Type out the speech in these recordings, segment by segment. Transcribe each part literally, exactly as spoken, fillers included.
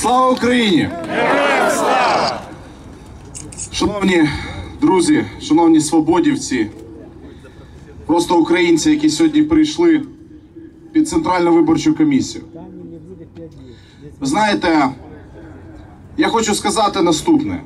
Слава Україні! Героям слава! Шановні друзі, шановні свободівці, просто українці, які сьогодні прийшли під Центральну виборчу комісію. Ви знаєте, я хочу сказати наступне.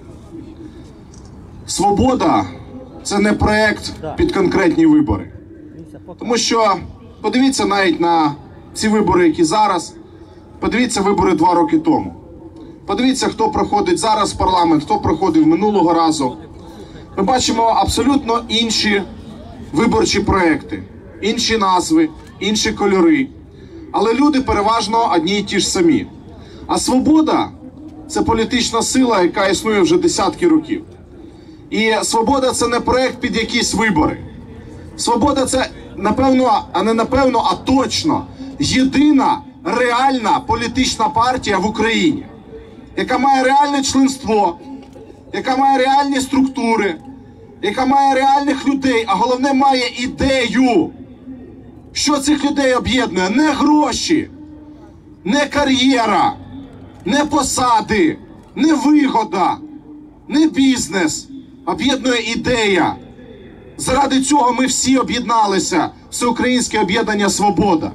Свобода – це не проєкт під конкретні вибори. Тому що, подивіться навіть на ці вибори, які зараз, подивіться вибори два роки тому. Подивіться, хто проходить зараз в парламент, хто проходив минулого разу. Ми бачимо абсолютно інші виборчі проекти, інші назви, інші кольори. Але люди переважно одні і ті ж самі. А свобода – це політична сила, яка існує вже десятки років. І свобода – це не проект під якісь вибори. Свобода – це, напевно, а не напевно, а точно, єдина реальна політична партія в Україні, яка має реальне членство, яка має реальні структури, яка має реальних людей, а головне має ідею. Що цих людей об'єднує? Не гроші, не кар'єра, не посади, не вигода, не бізнес. Об'єднує ідея. Заради цього ми всі об'єдналися. Всеукраїнське об'єднання «Свобода».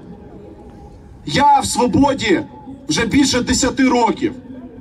Я в «Свободі» вже більше десяти років.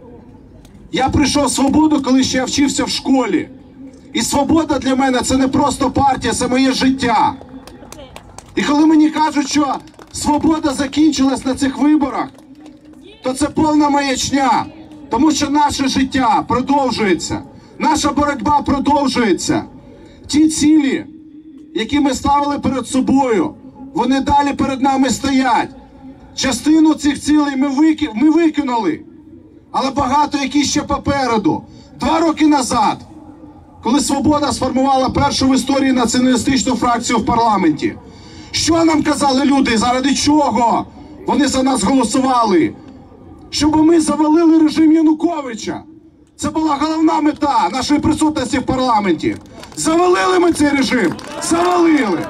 Я прийшов в «Свободу», коли ще я вчився в школі. І «Свобода» для мене – це не просто партія, це моє життя. І коли мені кажуть, що «Свобода» закінчилась на цих виборах, то це повна маячня. Тому що наше життя продовжується. Наша боротьба продовжується. Ті цілі, які ми ставили перед собою, вони далі перед нами стоять. Частину цих цілей ми, вики... ми викинули, але багато які ще попереду. Два роки назад, коли «Свобода» сформувала першу в історії націоналістичну фракцію в парламенті, що нам казали люди, заради чого вони за нас голосували? Щоб ми завалили режим Януковича. Це була головна мета нашої присутності в парламенті. Завалили ми цей режим? Завалили.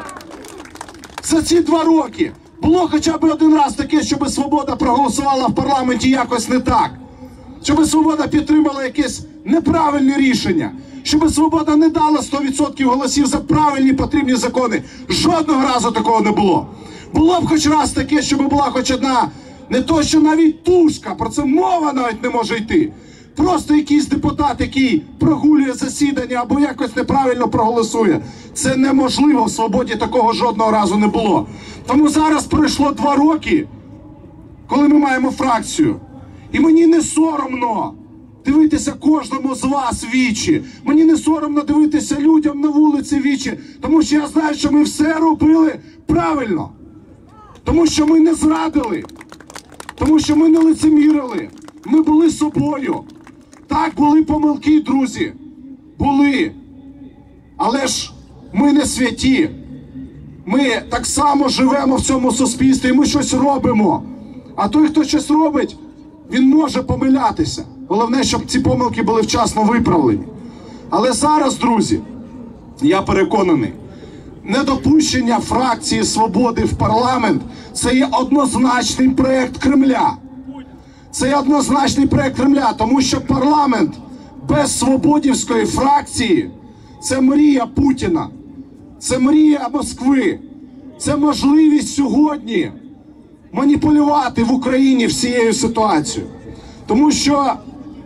За ці два роки було хоча б один раз таке, щоб «Свобода» проголосувала в парламенті якось не так. Щоб «Свобода» підтримала якесь неправильне рішення. Щоб «Свобода» не дала сто відсотків голосів за правильні потрібні закони. Жодного разу такого не було. Було б хоч раз таке, щоб була хоч одна, не то що навіть тушка, про це мова навіть не може йти. Просто якийсь депутат, який прогулює засідання або якось неправильно проголосує. Це неможливо, в «Свободі» такого жодного разу не було. Тому зараз пройшло два роки, коли ми маємо фракцію. І мені не соромно дивитися кожному з вас в вічі. Мені не соромно дивитися людям на вулиці в вічі. Тому що я знаю, що ми все робили правильно. Тому що ми не зрадили. Тому що ми не лицемірили. Ми були собою. Так, були помилки, друзі. Були. Але ж ми не святі. Ми так само живемо в цьому суспільстві, і ми щось робимо. А той, хто щось робить, він може помилятися. Головне, щоб ці помилки були вчасно виправлені. Але зараз, друзі, я переконаний, недопущення фракції «Свободи» в парламент – це є однозначний проєкт Кремля. Це є однозначний проєкт Кремля, тому що парламент без свободівської фракції – це мрія Путіна, це мрія Москви, це можливість сьогодні маніпулювати в Україні всією ситуацією. Тому що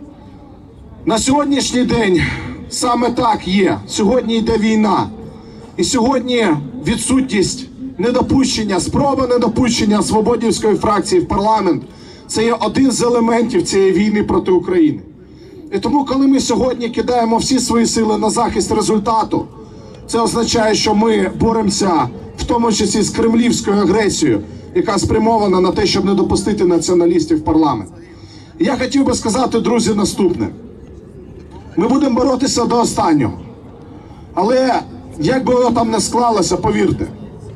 на сьогоднішній день саме так є. Сьогодні йде війна. І сьогодні відсутність недопущення, спроба недопущення свободівської фракції в парламент – це є один з елементів цієї війни проти України. І тому, коли ми сьогодні кидаємо всі свої сили на захист результату, це означає, що ми боремося в тому числі з кремлівською агресією, яка спрямована на те, щоб не допустити націоналістів в парламент. І я хотів би сказати, друзі, наступне. Ми будемо боротися до останнього. Але, як би воно там не склалося, повірте,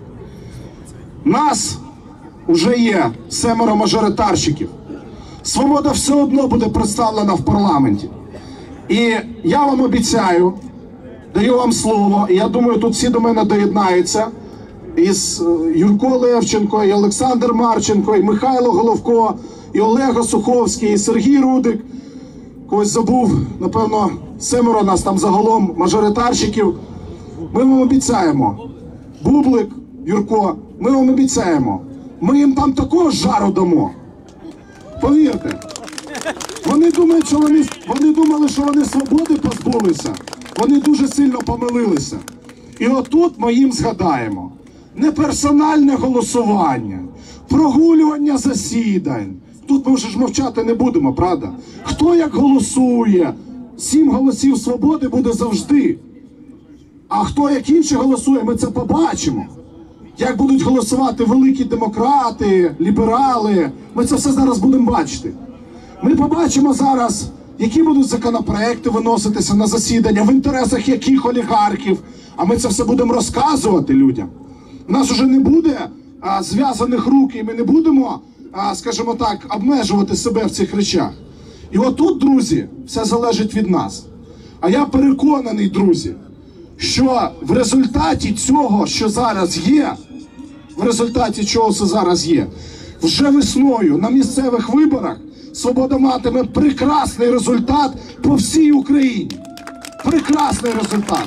нас вже є семеро мажоритарщиків. «Свобода» все одно буде представлена в парламенті. І я вам обіцяю, даю вам слово, і я думаю, тут всі до мене доєднаються, із Юрко Левченко, і Олександр Марченко, і Михайло Головко, і Олег Осуховський, і Сергій Рудик. Когось забув, напевно, семеро нас там загалом мажоритарщиків. Ми вам обіцяємо, Бублик, Юрко, ми вам обіцяємо, ми їм там такого жару дамо. Повірте, вони думають, що вони, вони думали, що вони свободи позбулися. Вони дуже сильно помилилися. І отут ми їм згадаємо. Не персональне голосування, прогулювання засідань. Тут ми вже ж мовчати не будемо, правда? Хто як голосує, сім голосів свободи буде завжди. А хто як інше голосує, ми це побачимо. Як будуть голосувати великі демократи, ліберали, ми це все зараз будемо бачити. Ми побачимо зараз, які будуть законопроекти виноситися на засідання, в інтересах яких олігархів. А ми це все будемо розказувати людям. У нас вже не буде а, зв'язаних рук, і ми не будемо, а, скажімо так, обмежувати себе в цих речах. І отут, друзі, все залежить від нас. А я переконаний, друзі, що в результаті цього, що зараз є, в результаті чого це зараз є, вже весною на місцевих виборах Свобода матиме прекрасний результат по всій Україні. Прекрасний результат.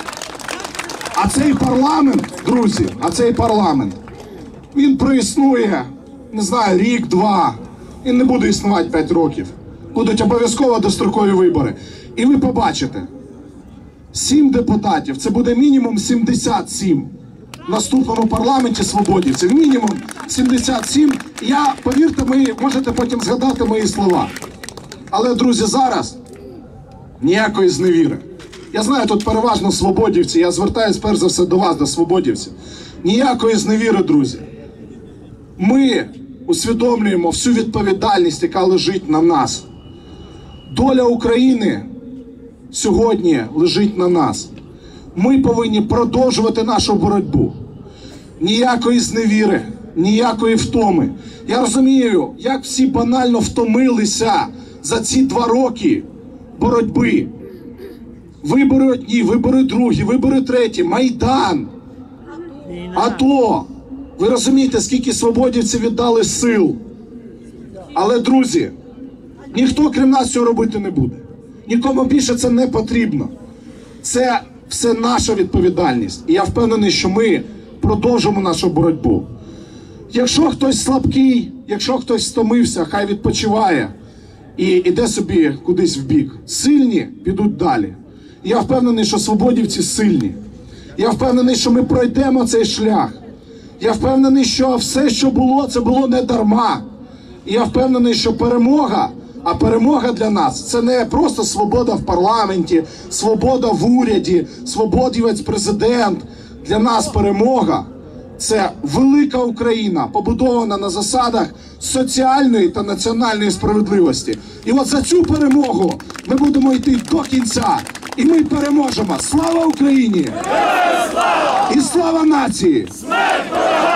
А цей парламент, друзі, а цей парламент, він проіснує, не знаю, рік-два. Він не буде існувати п'ять років. Будуть обов'язково дострокові вибори. І ви побачите, сім депутатів, це буде мінімум сімдесят сім. В наступному парламенті свободівців, мінімум сімдесят сім. Я, повірте, ви можете потім згадати мої слова. Але, друзі, зараз ніякої зневіри. Я знаю, тут переважно свободівці, я звертаюсь перш за все до вас, до свободівців. Ніякої зневіри, друзі. Ми усвідомлюємо всю відповідальність, яка лежить на нас. Доля України сьогодні лежить на нас. Ми повинні продовжувати нашу боротьбу. Ніякої зневіри, ніякої втоми. Я розумію, як всі банально втомилися за ці два роки боротьби. Вибори одні, вибори другі, вибори треті, Майдан, АТО. Ви розумієте, скільки свободівців віддали сил. Але, друзі, ніхто крім нас цього робити не буде. Нікому більше це не потрібно. Це все наша відповідальність. І я впевнений, що ми продовжимо нашу боротьбу. Якщо хтось слабкий, якщо хтось стомився, хай відпочиває і йде собі кудись в бік. Сильні підуть далі. І я впевнений, що свободівці сильні. Я впевнений, що ми пройдемо цей шлях. Я впевнений, що все, що було, це було не дарма. І я впевнений, що перемога, а перемога для нас – це не просто свобода в парламенті, свобода в уряді, свободівець-президент. Для нас перемога – це велика Україна, побудована на засадах соціальної та національної справедливості. І от за цю перемогу ми будемо йти до кінця. І ми переможемо. Слава Україні! І слава нації!